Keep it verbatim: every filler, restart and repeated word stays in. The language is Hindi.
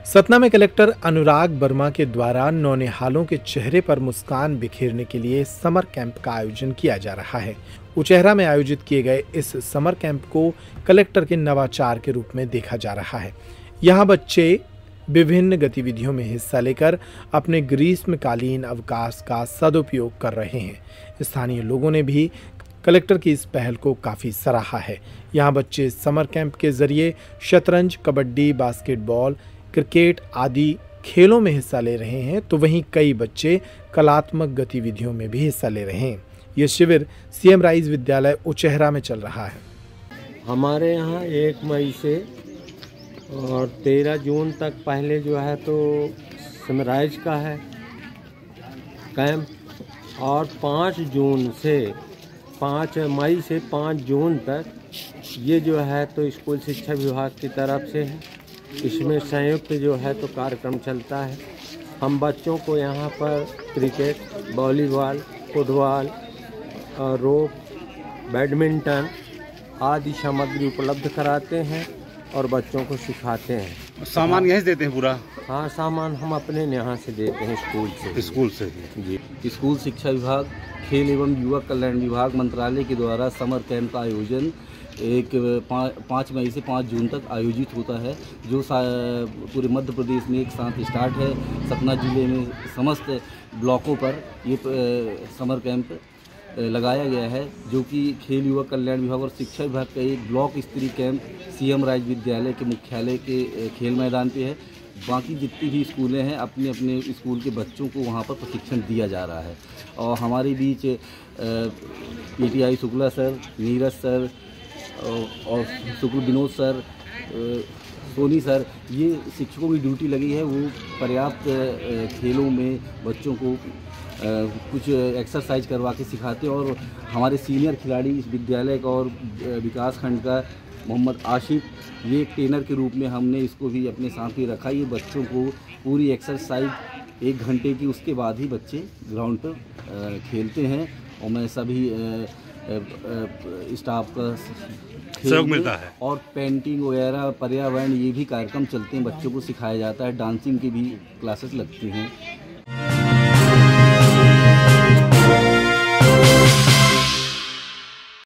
सतना में कलेक्टर अनुराग वर्मा के द्वारा नौनिहालों के चेहरे पर मुस्कान बिखेरने के लिए समर कैंप का आयोजन किया जा रहा है। उचेहरा में आयोजित किए गए इस समर कैंप को कलेक्टर के नवाचार के रूप में देखा जा रहा है। यहाँ बच्चे विभिन्न गतिविधियों में हिस्सा लेकर अपने ग्रीष्मकालीन अवकाश का सदुपयोग कर रहे हैं। स्थानीय लोगों ने भी कलेक्टर की इस पहल को काफ़ी सराहा है। यहाँ बच्चे समर कैंप के जरिए शतरंज, कबड्डी, बास्केटबॉल, क्रिकेट आदि खेलों में हिस्सा ले रहे हैं, तो वहीं कई बच्चे कलात्मक गतिविधियों में भी हिस्सा ले रहे हैं। ये शिविर सीएम राइज विद्यालय उचेहरा में चल रहा है। हमारे यहाँ एक मई से और तेरह जून तक पहले जो है तो सनराइज का है कैंप, और पाँच जून से पाँच मई से पाँच जून तक ये जो है तो स्कूल शिक्षा विभाग की तरफ से है। इसमें संयुक्त जो है तो कार्यक्रम चलता है। हम बच्चों को यहाँ पर cricket, volleyball, football, rope, badminton आदि सामग्री उपलब्ध कराते हैं और बच्चों को सिखाते हैं। सामान यहीं से देते हैं पूरा? हाँ, सामान हम अपने यहाँ से देते हैं, स्कूल से। स्कूल से जी। स्कूल शिक्षा विभाग, खेल एवं युवा कल्याण विभाग मंत्रालय के द्वारा समर कैंप का आयोजन एक पाँच मई से पाँच जून तक आयोजित होता है, जो पूरे मध्य प्रदेश में एक साथ स्टार्ट है। सतना जिले में समस्त ब्लॉकों पर ये समर कैंप लगाया गया है, जो कि खेल युवा कल्याण विभाग और शिक्षा विभाग का एक ब्लॉक स्तरीय कैंप सीएम राइज विद्यालय के मुख्यालय के खेल मैदान पे है। बाकी जितनी भी स्कूलें हैं, अपने अपने स्कूल के बच्चों को वहाँ पर प्रशिक्षण दिया जा रहा है। और हमारे बीच PTI Shukla sir, Neeraj sir और शुक्ल विनोद सर, सोनी सर, ये शिक्षकों की ड्यूटी लगी है। वो पर्याप्त खेलों में बच्चों को कुछ एक्सरसाइज करवा के सिखाते हैं। और हमारे सीनियर खिलाड़ी इस विद्यालय का और विकास खंड का मोहम्मद आशिफ, ये एक ट्रेनर के रूप में हमने इसको भी अपने साथ ही रखा। ये बच्चों को पूरी एक्सरसाइज एक घंटे की, उसके बाद ही बच्चे ग्राउंड पर खेलते हैं। और मैं सभी स्टाफ का सहयोग मिलता है। और पेंटिंग वगैरह, पर्यावरण, ये भी कार्यक्रम चलते हैं, बच्चों को सिखाया जाता है। डांसिंग की भी क्लासेस लगती हैं।